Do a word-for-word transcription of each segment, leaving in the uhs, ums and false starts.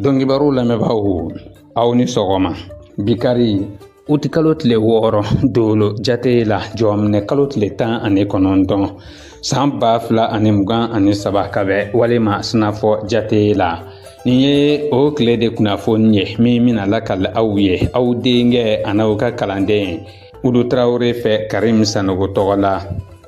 Dongi baro la mebawo awni sogoma bikari uti kalot le woro dolo jate la jomne kalot le tan ane konondon samba fla ane mugan ane sabakabe wale ma snafo jate la niye o kle de kunafo nye mi mina la kal awye awdenge anawka kalande udu traore fe Karim Sanogo togola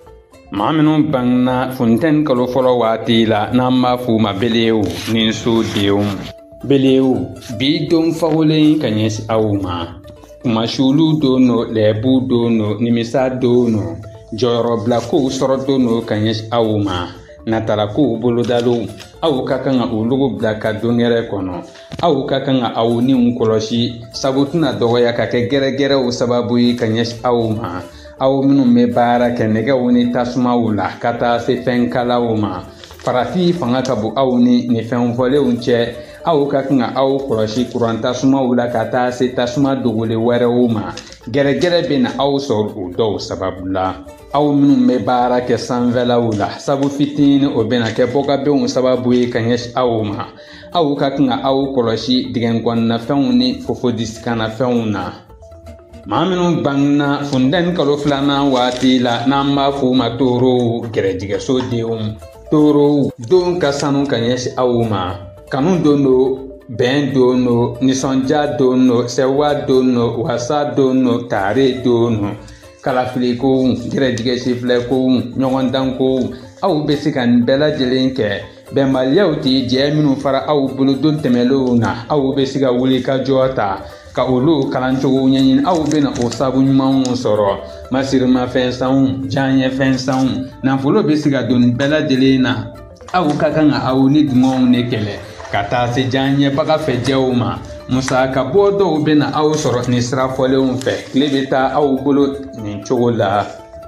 maminu bangna funten kalo folo wati la namma fuma beleu ninsu deum beleu bi don fawole kanyes awuma mashulu dono lebu dono nimisa dono joro blako soro dono kanyes awuma natara ko bolodalu awu kakanga ulugo blaka dongere kono awu kakanga awuni unkoloshi sabutuna dogoya kake gere gere u sababu kanyes awuma aw minnu me baara kɛ nɛgɛ woni tasumaw la ka taa se fɛn kalaw ma farafi fanga ka bon aw ni ni fɛn fɔlenw cɛ aw ka kan ka aw kɔlɔsi kuran tasumaw la ka taa se tasuma dogole wɛrɛw ma gɛrɛgɛrɛ bɛ na aw sɔrɔ o dɔw sababu la aw minnu bɛ baara kɛ sanfɛlaw la sabu fitinin o bɛna kɛ bɔkabenw sababu ye ka ɲɛsin aw ma aw ka kan ka aw kɔlɔsi dingɛnkɔnɔnafɛnw ni fofodisikannafɛnw na maa minnu bangna funden kalo filanan waati la n'an b'a f'o ma toro gɛrɛjigɛso denw toro don ka sanu ka ɲɛsin aw ma kanu don do bɛn don do nisɔndiya don do sɛwa don do wasa don do taare don do kalafili ko gɛrɛjigɛsi filɛ ko ɲɔgɔndan ko aw bɛ se ka nin bɛɛ lajɛlen kɛ bɛnbaliyaw tɛ jɛ minnu fara aw bolo don tɛmɛlenw na aw bɛ se ka wuli ka jɔ ta ka olu kalancogo ɲɛɲini aw bɛna o sabu ɲumanw sɔrɔ masirimafɛn sanw diɲɛfɛn sanw nafolo bɛ se ka don bɛɛ lajɛlen na aw ka kan ka aw ni dungɔnw ne kɛlɛ ka taa se diɲɛbaga fɛ jɛw ma musaka bɔ dɔw bɛna aw sɔrɔ ni sira fɔlenw fɛ tile bɛ taa aw bolo nin cogo la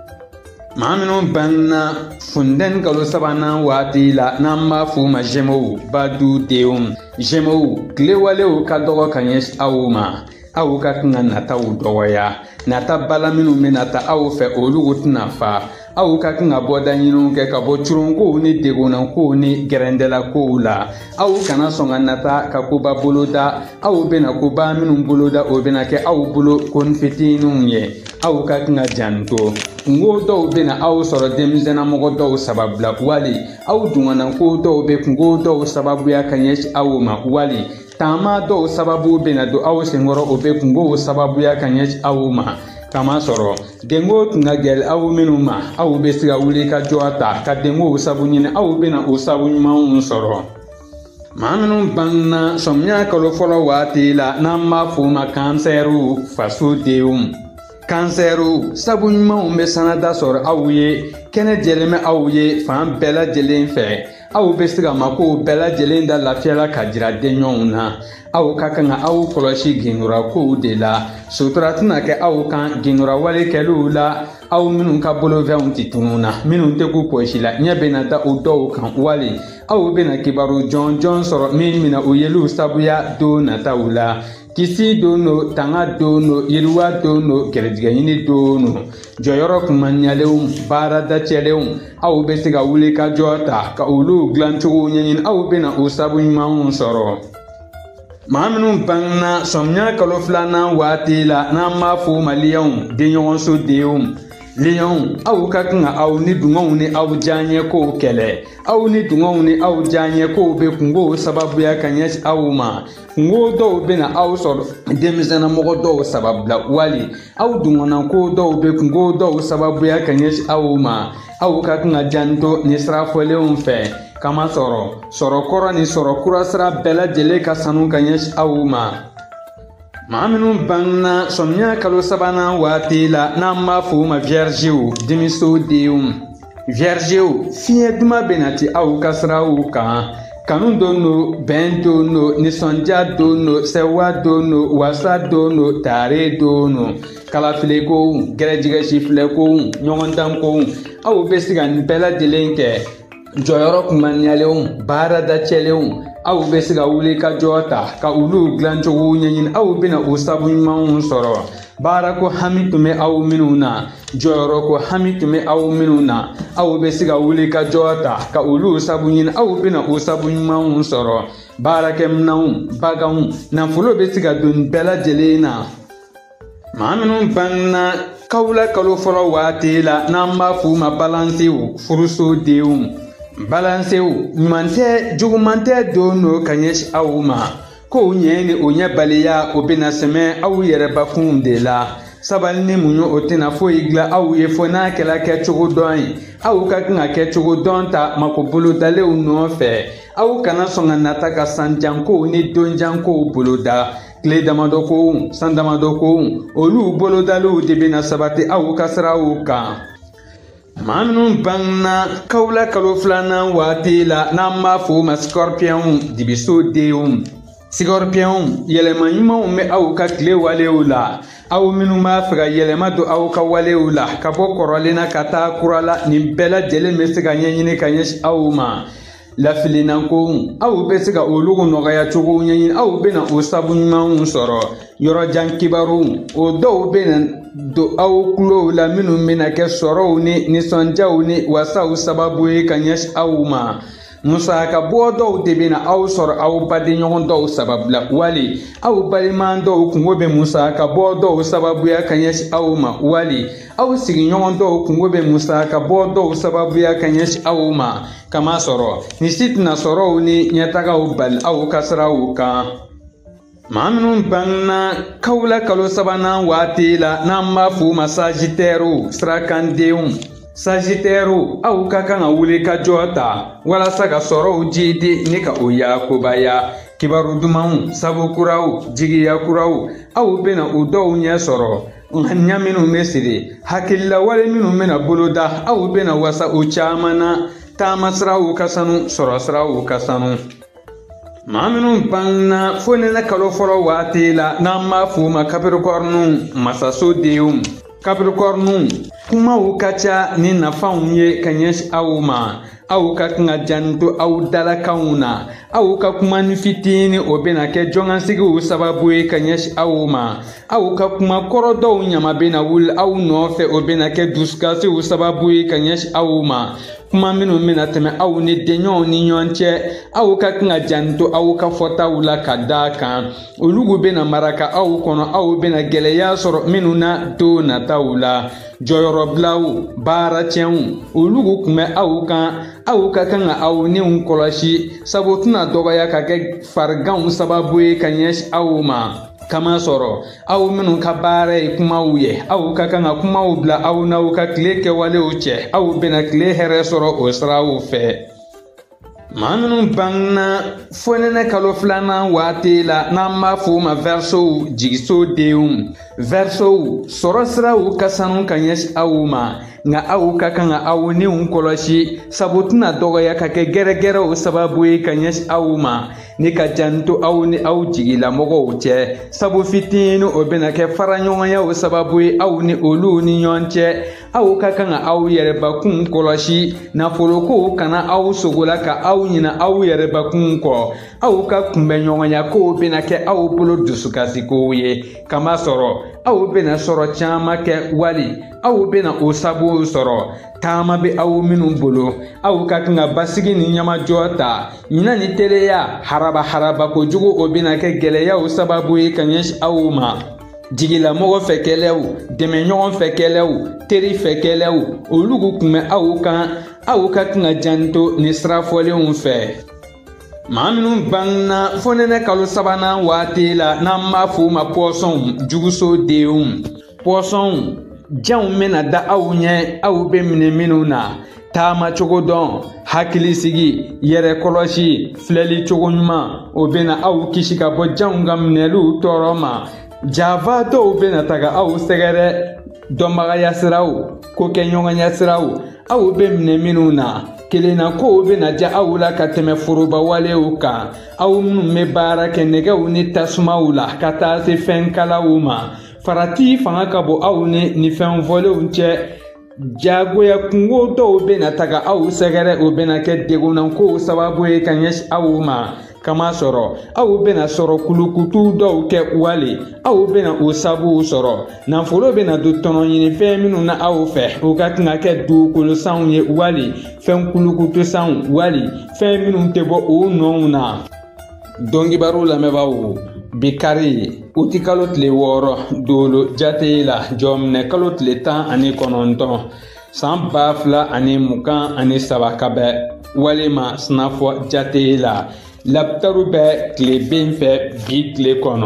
maa minnu banna funden kalo sabanan waati la n'an b'a f'o ma jɛmɛw badu denw jɛmɛw tilewalew ka dɔgɔ ka ɲɛsin aw ma aw ka kan ka nataw dɔgɔya nata bala minnu bɛ nata aw fɛ olu tɛna fa aw ka kan ka bɔda ɲiniw kɛ ka bɔ curunkow ni degunnakow ni gɛrɛndɛlakow la aw kana sɔn ka nata ka koba boloda aw bɛna koba minnu boloda o bɛna kɛ aw bolo koni fitininw ye aw ka kan ka janto kungo dɔw bɛna aw sɔrɔ denmisɛnnamɔgɔ dɔw sababu la wali aw dungannako dɔw bɛ kungo dɔw sababuya ka ɲɛsin aw ma wali taama dɔw sababu bɛna don aw senkɔrɔ o bɛ kungo sababuya ka ɲɛsin aw ma kama sɔrɔ dengo tun ka gɛlɛ aw minnu ma aw bɛ se ka wuli ka jɔ ta ka dengo sabu ɲini aw bɛna o sabu ɲumanw sɔrɔ maa minnu banna sɔmiya kalo fɔlɔ waati la n'an b'a f'o ma kansɛriw faso denw kansɛriw sabu ɲumanw bɛ sanada sɔrɔ aw ye kɛnɛ jɛlen bɛ aw ye fan bɛɛ lajɛlen fɛ aw bɛ se ka makow bɛɛ lajɛlen da lafiyala ka jira denɲɔgɔnw na aw ka kan ka aw kɔlɔsi gindurakow de la sutura tɛna kɛ aw kan gindurawale kɛliw la aw minnu ka bolofɛnw tɛ tunun na minnu tɛ k'u pɔsi la ɲɛ bɛna da o dɔw kan wali aw bɛna kibaru jɔn jɔn sɔrɔ min mina o yeliw sabuya don nataw la kisi don do tanga don do yiriwa don do gɛrɛjigɛɲini don do jɔyɔrɔ kumanɲalenw baarada cɛlenw aw bɛ se ka wuli ka jɔ ta ka olu dilancogo ɲɛɲini aw bɛna o sabu ɲumanw sɔrɔ maa minnu bangna sɔmiya kalo filanan waati la n'an b'a f'o ma liyɛnw denɲɔgɔnso denw liyɛnw aw ka kan ka aw ni dungɔnw ni aw diyaɲɛkow kɛlɛ aw ni dungɔnw ni aw diyaɲɛkow bɛ kungo sababuya ka ɲɛsin aw ma kungo dɔw bɛna aw sɔrɔ denmisɛnnamɔgɔ dɔw sababu la wali aw dungɔnnako dɔw bɛ kungo dɔw sababuya ka ɲɛsin aw ma aw ka kan ka janto ni sira fɔlenw fɛ kama sɔrɔ sɔrɔ kɔrɔ ni sɔrɔ kura sira bɛɛ lajɛlen ka sanu ka ɲɛsin aw ma maa minnu banna sɔmiya kalo sabanan waati la n'an b'a f'o ma viergew denmiso denw viergew fiɲɛ duman bɛna ti aw ka siraw kan kanu don do bɛn don do nisɔndiya don do sɛwa don do wasa don do taare don do kalafilekow gɛrɛjigɛsi filɛkow ɲɔgɔndankow aw bɛ se ka nin bɛɛ lajɛlen kɛ jɔyɔrɔ kumanɲalenw baarada cɛlenw aw bɛ se ka wuli ka jɔ ta ka olu dilancogo ɲɛɲini aw bɛna o sabu ɲumanw sɔrɔ baara ko hami tun bɛ aw minnu na jɔyɔrɔ ko hami tun bɛ aw minnu na aw bɛ se ka wuli ka jɔ ta ka olu sabu ɲini aw bɛna o sabu ɲumanw sɔrɔ baarakɛminɛnw baganw nafolo bɛ se ka don bɛɛ lajɛlen na maa minnu banna kawula kalo fɔlɔ waati la n'an b'a f'u ma balansew furusodenw balansew ɲuman tɛ juguman tɛ don no ka ɲɛsin aw ma ko ɲɛ ni o ɲɛbaliya o bɛna sɛmɛ aw yɛrɛbakun de la sabali ni muɲu o tɛna foyi dilan aw ye fo n'a kɛla kɛcogo dɔn ye aw ka kan ka kɛcogo dɔn ta makobolodalenw nɔfɛ aw kana sɔn ka nata ka sanjankow ni donjankow boloda tile damadɔ kow san damadɔ kow olu bolodaliw de bɛna sabati aw ka siraw kan maa minnu banna kawula kalo filanan waati la n'an b'a f'o ma scorpion dibisodenw scorpion yɛlɛma ɲumanw bɛ aw ka tile walew la aw minnu b'a fɛ ka yɛlɛma don aw ka walew la ka bɔ kɔrɔlen na ka taa kura la nin bɛɛ lajɛlen bɛ se ka ɲɛɲini ka ɲɛsin aw ma lafilinankow aw bɛ se ka olu nɔgɔya cogo ɲɛɲini aw bɛna o sabu ɲumanw sɔrɔ yɔrɔjan kibaru o dɔw bɛna don aw kulow la minnu bɛna kɛ sɔrɔw ni nisɔndiyaw ni wasaw sababu ye ka ɲɛsin aw ma musaka bɔ dɔw de bɛna aw sɔrɔ aw badenɲɔgɔn dɔw sababu la wali aw balima dɔw kungo bɛ musaka bɔ dɔw sababuya ka ɲɛsin aw ma wali aw sigiɲɔgɔn dɔw kungo bɛ musaka bɔ dɔw sababuya ka ɲɛsin aw ma kama sɔrɔ ni si tɛna sɔrɔw ni ɲɛtagaw bali aw ka siraw kan maa minnu banna kawula kalo sabanan waati la n'an b'a f'u ma sagitɛriw sirakandenw sagitɛriw aw ka kan ka wuli ka jɔ ta walasa ka sɔrɔw jidi ni ka o yakobaya kibaru dumanw sabu kuraw jigiya kuraw aw bɛna o dɔw ɲɛ sɔrɔ ŋaniya minnu bɛ siri hakililawale minnu bɛna boloda aw bɛna wasa o caman na taama siraw ka sanu sɔrɔ siraw ka sanu maa minnu banna fo nɛnɛ kalo fɔlɔ waati la n'an b'a f'u ma capricorne masasodenw capricorne kumaw ka ca ni nafanw ye ka ɲɛsin aw ma aw ka kan ka janto aw dalakanw na aw ka kuma ni fitini o bɛna kɛ jɔnkansigiw sababu ye ka ɲɛsin aw ma aw ka kuma kɔrɔ dɔw ɲama bɛna wuli aw nɔfɛ o bɛna kɛ dusukasiw sababu ye ka ɲɛsin aw ma kuma minnu bɛna tɛmɛ aw ni denɲɔgɔnw ni ɲɔgɔn cɛ aw ka kan ka janto aw ka fɔtaw la ka da kan olugu bɛna maraka aw kɔnɔ aw bɛna gɛlɛya sɔrɔ minnu na don nataw la jɔyɔrɔbilaw baara tiɲɛw olugu kun bɛ aw kan aw ka kan ka aw niw kɔlɔsi sabu tɛna dɔgɔya ka kɛ fariganw sababu ye ka ɲɛsin aw ma kama sɔrɔ aw minnu ka baara ye kumaw ye aw ka kan ka kumaw bila aw n'aw ka tile kɛwalew cɛ aw bɛna tile hɛrɛ sɔrɔ o siraw fɛ maa minnu banna fo nɛnɛ kalo filanan waati la n'an b'a f'o ma verseau jigisodenw verseau sɔrɔ siraw ka sanu ka ɲɛsin aw ma nka aw ka kan ka aw niw kɔlɔsi sabu tɛna dɔgɔya ka kɛ gɛrɛgɛrɛw sababu ye ka ɲɛsin aw ma ni ka janto aw ni aw jigilamɔgɔw cɛ sabu fitini o bɛna kɛ faraɲɔgɔnyaw sababu ye aw ni olu ni ɲɔgɔn cɛ aw ka kan ka aw yɛrɛbakun kɔlɔsi nafolokow kana aw sogola ka aw ɲina aw yɛrɛbakun kɔ aw ka kunbɛɲɔgɔnya kow bɛna kɛ aw bolo dusukasikow ye kama sɔrɔ aw bɛna sɔrɔ caman kɛ wali aw bɛna o sabu sɔrɔ taama bɛ aw minnu bolo aw ka kan ka basigi ni ɲamajɔ ta ɲina ni teliya haraba haraba kojugu o bɛna kɛ gɛlɛyaw sababu ye ka ɲɛsin aw ma jigilamɔgɔ fɛ kɛlɛw dɛmɛɲɔgɔn fɛ kɛlɛw teri fɛ kɛlɛw olugu kun bɛ aw kan aw ka kan ka janto ni sirafɔlenw fɛ maa minnu banna fo nɛnɛ kalo sabanan waati la n'an b'a f'u ma pɔsɔnw jugusodenw pɔsɔnw janw bɛna da aw ɲɛ aw bɛ minɛ minnu na taama cogo dɔn hakilisigi yɛrɛ kɔlɔsi filɛli cogo ɲuman o bɛna aw kisi ka bɔ janw ka minɛliw tɔɔrɔ ma jaafa dɔw bɛna taga aw sɛgɛrɛ dɔnbagaya siraw ko kɛ ɲɔgɔnya siraw aw bɛ minɛ minnu na kelenna kow bɛna ja aw la ka tɛmɛ foroba walew kan aw minnu bɛ baara kɛ nɛgɛw ni tasumaw la ka taa se fɛnkalaw ma farati fanga ka bɔ aw ni ni fɛn fɔlenw cɛ jagoya kungo dɔw bɛna taga aw sɛgɛrɛ o bɛna kɛ degunnakow sababu ye ka ɲɛsin aw ma kamasɔrɔ aw bena sɔrɔ kulukutu dɔw kɛ wale aw bena o sabu sɔrɔ nafolo bena do tɔnɔ ɲini fɛn minnu na aw fɛ o ka kan ka kɛ dugukolo sanw ye wale fɛn kulukutu sanw wale fɛn minnu tɛ bɔ o nɔnw na. Dɔnkibaru lamɛnbaaw bikari uti kalo tile wɔɔrɔ doolo jate la jɔminɛ kalo tile tan ani kɔnɔntɔn san ba fila ani mugan ani saba ka bɛ walima sinafɔ jate la labitaru bɛ tile ben fɛ bi tile kɔnɔ.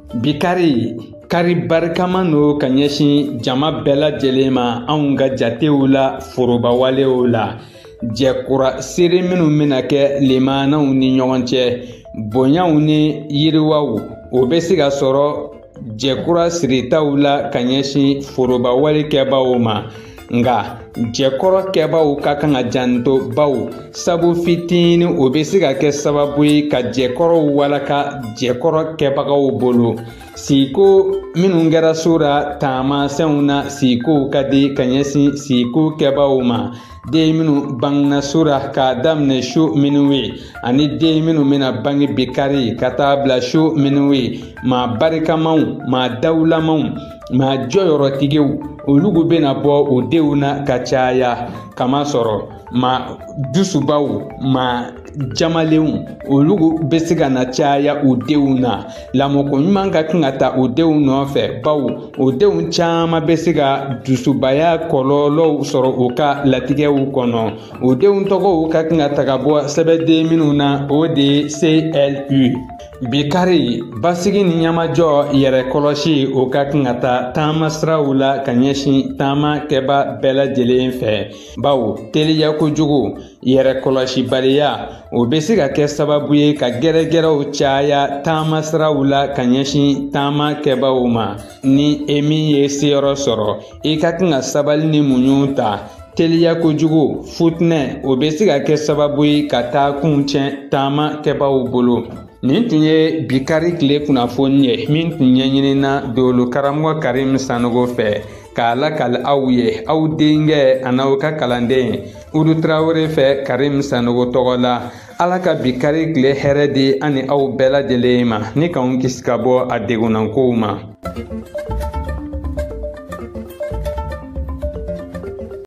Bikari kari barikama no ka ɲɛsin jama bɛɛ lajɛlen ma anw ka jatew la foroba walew la jɛkura seere minnu bɛna kɛ limanaw ni ɲɔgɔn cɛ bonyaw ni yiriwaw o bɛ se ka sɔrɔ jɛkura siritaw la ka ɲɛsin foroba wale kɛbaw ma nga jɛkɔrɔ kɛbaw ka kan ka janto baw sabu fitini o bɛ se ka kɛ sababu ye ka jɛkɔrɔw walaka jɛkɔrɔ kɛbagaw bolo siko minnu kɛra sora taamasɛnw na siko ka di ka ɲɛsin siko kɛbaw ma den minnu bangena sora k'a daminɛ su minnu ye ani den minnu bɛna bange bikari ka taa bila su minnu ye maa barikamaw maa dawulamaw maa jɔyɔrɔtigiw olugu bɛna bɔ o denw na ka caya kamasɔrɔ maa dusubaw maa jamalenw olugu bɛ se ka na caya o denw na lamɔko ɲuman ka kan ka ta o denw nɔfɛ baw o denw caman bɛ se ka dusubaya kɔlɔlɔw sɔrɔ o ka latigɛw kɔnɔ o denw tɔgɔw ka kan ka taga bɔ sɛbɛden minnu na o de ye C L U. Bikari basigi ni ɲamajɔ yɛrɛ kɔlɔsi o ka kan ka taa taama siraw la ka ɲɛsin taama kɛba bɛɛ lajɛlen fɛ bawo teliya kojugu yɛrɛ kɔlɔsibaliya o bɛ se ka kɛ sababu ye ka gɛrɛgɛrɛw caya taama siraw la ka ɲɛsin taama kɛbaw ma ni e min ye seyɔrɔ sɔrɔ i ka kan ka sabali ni muɲu ta teliya kojugu futinɛ o bɛ se ka kɛ sababu ye ka taa kun tiɲɛ taama kɛbaw bolo. Nin tun ye bikari tile kunnafoni ye min tun ɲɛɲinina doolo karamɔgɔ Karim Sanogo fɛ k'a lakali aw ye aw denkɛ a n'aw ka kalanden Udu Tarawele fɛ Karim Sanogo tɔgɔ la. Ala ka bikari tile hɛrɛ di ani aw bɛɛ lajɛlen ma ni k'anw kisi ka bɔ a degunankow ma.